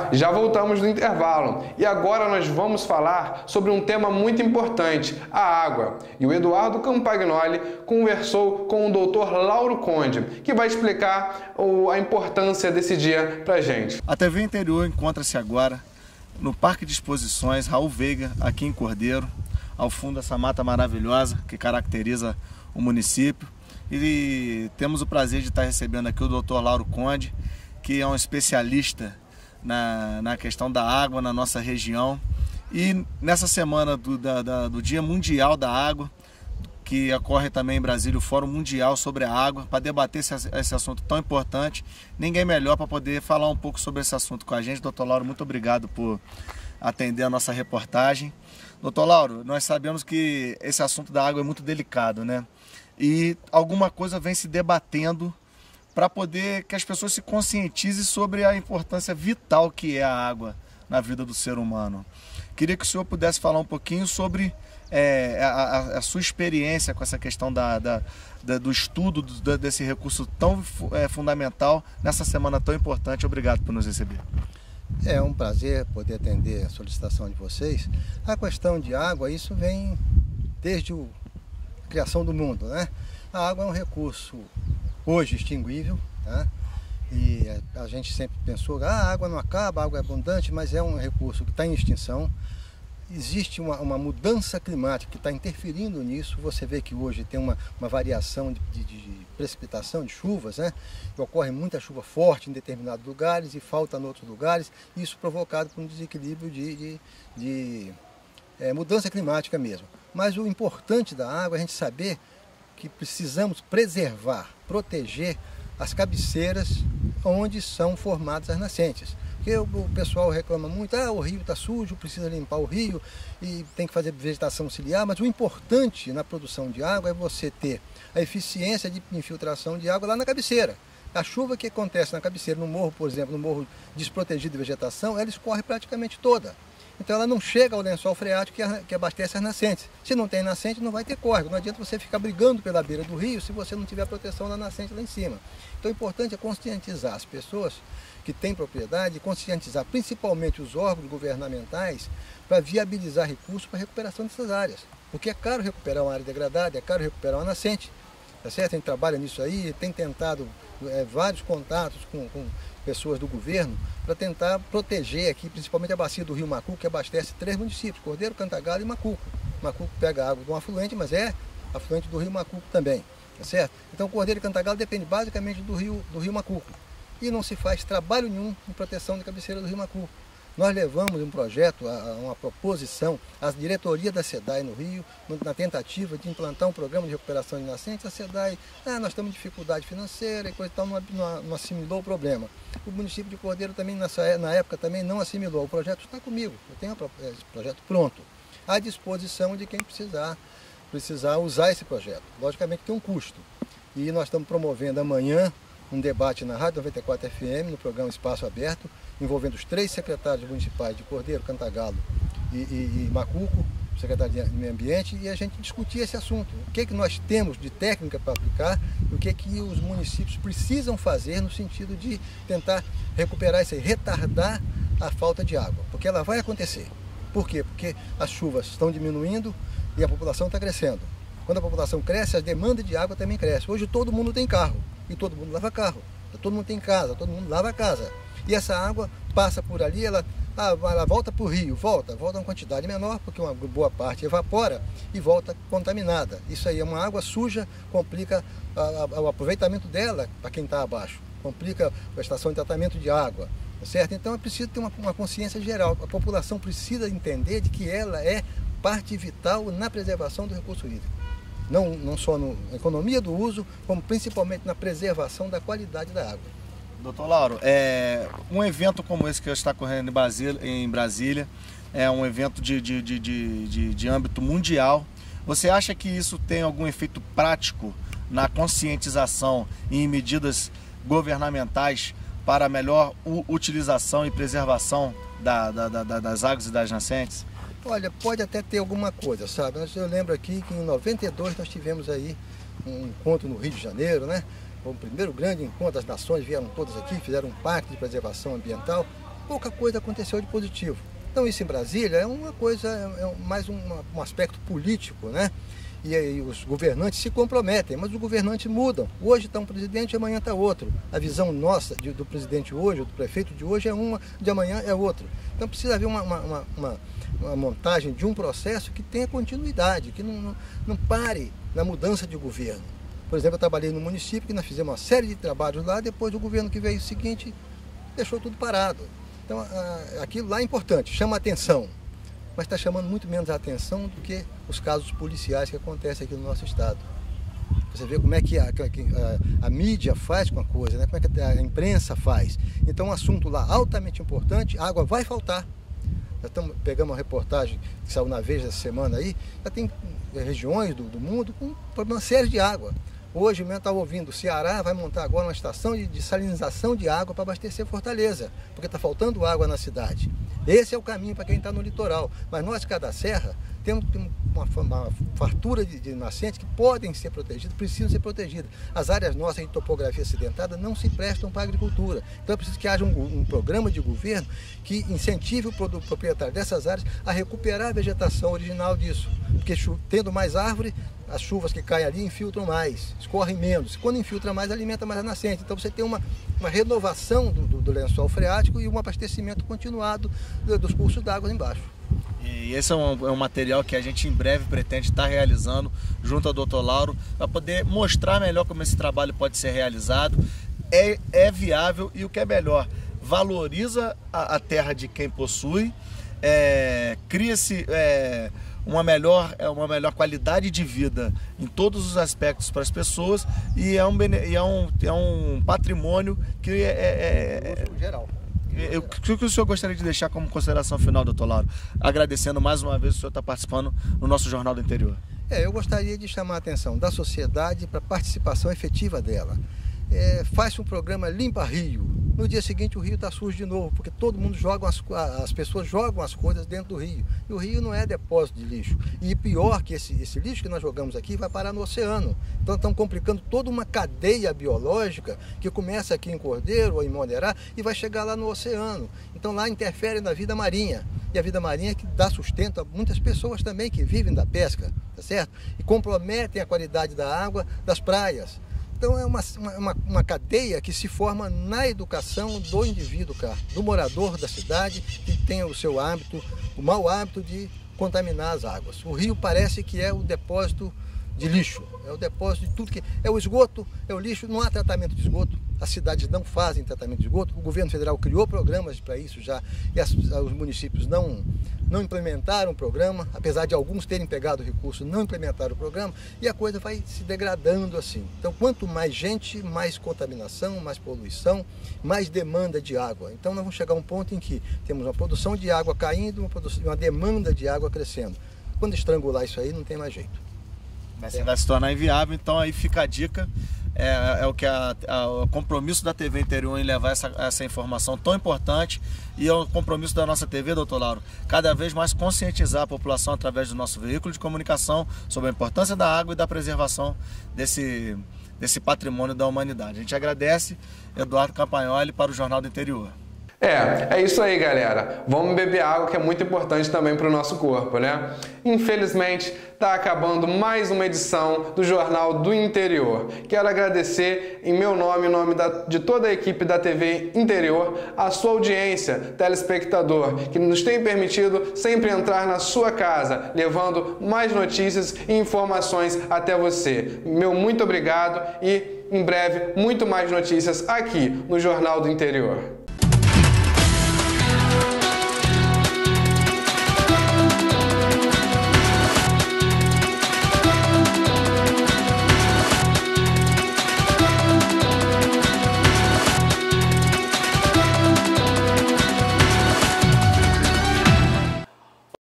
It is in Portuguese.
Já voltamos do intervalo e agora nós vamos falar sobre um tema muito importante, a água. E o Eduardo Campagnoli conversou com o Dr. Lauro Conde, que vai explicar a importância desse dia pra gente. A TV Interior encontra-se agora no Parque de Exposições Raul Veiga, aqui em Cordeiro, ao fundo dessa mata maravilhosa que caracteriza o município. E temos o prazer de estar recebendo aqui o Dr. Lauro Conde, que é um especialista na questão da água na nossa região. E nessa semana do Dia Mundial da Água, que ocorre também em Brasília, o Fórum Mundial sobre a Água, para debater esse assunto tão importante, ninguém melhor para poder falar um pouco sobre esse assunto com a gente. Doutor Lauro, muito obrigado por atender a nossa reportagem. Doutor Lauro, nós sabemos que esse assunto da água é muito delicado, né? E alguma coisa vem se debatendo para poder que as pessoas se conscientizem sobre a importância vital que é a água na vida do ser humano. Queria que o senhor pudesse falar um pouquinho sobre a sua experiência com essa questão do estudo desse recurso tão fundamental nessa semana tão importante. Obrigado por nos receber. É um prazer poder atender a solicitação de vocês. A questão de água, isso vem desde a criação do mundo, né? A água é um recurso hoje extinguível, tá? E a gente sempre pensou que a água não acaba, a água é abundante, mas é um recurso que está em extinção. Existe uma mudança climática que está interferindo nisso. Você vê que hoje tem uma variação de precipitação, de chuvas, né? E ocorre muita chuva forte em determinados lugares e falta em outros lugares. Isso provocado por um desequilíbrio de mudança climática mesmo. Mas o importante da água é a gente saber que precisamos preservar, proteger as cabeceiras onde são formadas as nascentes. Porque o pessoal reclama muito, o rio está sujo, precisa limpar o rio e tem que fazer vegetação auxiliar, mas o importante na produção de água é você ter a eficiência de infiltração de água lá na cabeceira. A chuva que acontece na cabeceira, no morro, por exemplo, no morro desprotegido de vegetação, ela escorre praticamente toda. Então ela não chega ao lençol freático que abastece as nascentes. Se não tem nascente, não vai ter córrego. Não adianta você ficar brigando pela beira do rio se você não tiver proteção da nascente lá em cima. Então o importante é conscientizar as pessoas que têm propriedade, conscientizar principalmente os órgãos governamentais para viabilizar recursos para a recuperação dessas áreas. Porque é caro recuperar uma área degradada, é caro recuperar uma nascente. Tá certo? A gente trabalha nisso aí, tem tentado vários contatos com pessoas do governo para tentar proteger aqui, principalmente a bacia do Rio Macuco, que abastece 3 municípios, Cordeiro, Cantagalo e Macuco. Macuco pega água de um afluente, mas é afluente do Rio Macuco também, tá certo? Então Cordeiro e Cantagalo depende basicamente do rio Macuco. E não se faz trabalho nenhum em proteção da cabeceira do Rio Macuco. Nós levamos um projeto, uma proposição à diretoria da SEDAI no Rio, na tentativa de implantar um programa de recuperação de nascentes. A SEDAI, nós estamos em dificuldade financeira e coisa e tal, não assimilou o problema. O município de Cordeiro também, na época, também não assimilou. O projeto está comigo, eu tenho esse projeto pronto, à disposição de quem precisar usar esse projeto. Logicamente tem um custo. E nós estamos promovendo amanhã um debate na Rádio 94 FM, no programa Espaço Aberto, envolvendo os 3 secretários municipais de Cordeiro, Cantagalo e Macuco, secretário de Meio Ambiente, e a gente discutir esse assunto. O que nós temos de técnica para aplicar e o que os municípios precisam fazer no sentido de tentar recuperar isso aí, retardar a falta de água, porque ela vai acontecer. Por quê? Porque as chuvas estão diminuindo e a população está crescendo. Quando a população cresce, a demanda de água também cresce. Hoje todo mundo tem carro e todo mundo lava carro. Todo mundo tem casa, todo mundo lava casa. E essa água passa por ali, ela volta para o rio, volta uma quantidade menor, porque uma boa parte evapora e volta contaminada. Isso aí é uma água suja, complica o aproveitamento dela para quem está abaixo, complica a estação de tratamento de água, certo? Então é preciso ter uma consciência geral. A população precisa entender de que ela é parte vital na preservação do recurso hídrico. Não só na economia do uso, como principalmente na preservação da qualidade da água. Doutor Lauro, um evento como esse que está ocorrendo em Brasília, é um evento de âmbito mundial. Você acha que isso tem algum efeito prático na conscientização e em medidas governamentais para a melhor utilização e preservação das águas e das nascentes? Olha, pode até ter alguma coisa, sabe? Eu lembro aqui que em 92 nós tivemos aí um encontro no Rio de Janeiro, né? Foi o primeiro grande encontro, as nações vieram todas aqui, fizeram um pacto de preservação ambiental pouca coisa aconteceu de positivo. Então isso em Brasília é uma coisa, mais um aspecto político, né? E aí os governantes se comprometem, mas os governantes mudam. Hoje está um presidente, amanhã está outro. A visão nossa do presidente hoje, do prefeito de hoje é uma, de amanhã é outra. Então precisa haver uma montagem de um processo que tenha continuidade, que não pare na mudança de governo. Por exemplo, eu trabalhei no município, que nós fizemos uma série de trabalhos lá, depois do governo que veio o seguinte, deixou tudo parado. Então aquilo lá é importante, chama atenção. Mas está chamando muito menos a atenção do que os casos policiais que acontecem aqui no nosso estado. Você vê como é que a mídia faz com a coisa, né? Como é que a imprensa faz. Então, um assunto lá altamente importante, a água vai faltar. Nós pegamos uma reportagem que saiu na Veja essa semana aí, já tem regiões do mundo com problemas sérios de água. Hoje mesmo estava ouvindo, o Ceará vai montar agora uma estação de salinização de água para abastecer Fortaleza, porque está faltando água na cidade. Esse é o caminho para quem está no litoral. Mas nós, cada serra, temos uma fartura de nascentes que podem ser protegidas, precisam ser protegidas. As áreas nossas de topografia acidentada não se prestam para a agricultura. Então é preciso que haja um programa de governo que incentive o proprietário dessas áreas a recuperar a vegetação original disso. Porque tendo mais árvore, as chuvas que caem ali infiltram mais, escorrem menos. Quando infiltra mais, alimenta mais a nascente. Então você tem uma renovação do lençol freático e um abastecimento continuado dos cursos d'água embaixo. E esse é um material que a gente em breve pretende estar realizando junto ao Dr. Lauro, para poder mostrar melhor como esse trabalho pode ser realizado. É viável e o que é melhor, valoriza a terra de quem possui, cria-se uma melhor qualidade de vida em todos os aspectos para as pessoas e é um patrimônio que geral. O que o senhor gostaria de deixar como consideração final, doutor Lauro? Agradecendo mais uma vez o senhor estar participando no nosso Jornal do Interior. Eu gostaria de chamar a atenção da sociedade para a participação efetiva dela. Faz um programa Limpa Rio. No dia seguinte o rio está sujo de novo, porque todo mundo as pessoas jogam as coisas dentro do rio. E o rio não é depósito de lixo. E pior que esse lixo que nós jogamos aqui vai parar no oceano. Então estão complicando toda uma cadeia biológica que começa aqui em Cordeiro ou em Moderá e vai chegar lá no oceano. Então lá interfere na vida marinha. E a vida marinha que dá sustento a muitas pessoas também que vivem da pesca, tá certo? E comprometem a qualidade da água das praias. Então é uma cadeia que se forma na educação do indivíduo, do morador da cidade, que tem o seu hábito, o mau hábito de contaminar as águas. O rio parece que é o depósito de lixo, é o depósito de tudo que é o esgoto, é o lixo, não há tratamento de esgoto, as cidades não fazem tratamento de esgoto, o governo federal criou programas para isso já, e os municípios não implementaram o programa, apesar de alguns terem pegado o recurso, não implementaram o programa, e a coisa vai se degradando assim. Então, quanto mais gente, mais contaminação, mais poluição, mais demanda de água. Então, nós vamos chegar a um ponto em que temos uma produção de água caindo, uma demanda de água crescendo. Quando estrangular isso aí, não tem mais jeito. Vai se tornar inviável, então aí fica a dica, o compromisso da TV Interior em levar essa informação tão importante e é o compromisso da nossa TV, doutor Lauro, cada vez mais conscientizar a população através do nosso veículo de comunicação sobre a importância da água e da preservação desse patrimônio da humanidade. A gente agradece, Eduardo Campagnoli, para o Jornal do Interior. É isso aí, galera. Vamos beber água, que é muito importante também para o nosso corpo, né? Infelizmente, está acabando mais uma edição do Jornal do Interior. Quero agradecer, em meu nome, em nome de toda a equipe da TV Interior, a sua audiência, telespectador, que nos tem permitido sempre entrar na sua casa, levando mais notícias e informações até você. Meu muito obrigado e, em breve, muito mais notícias aqui no Jornal do Interior.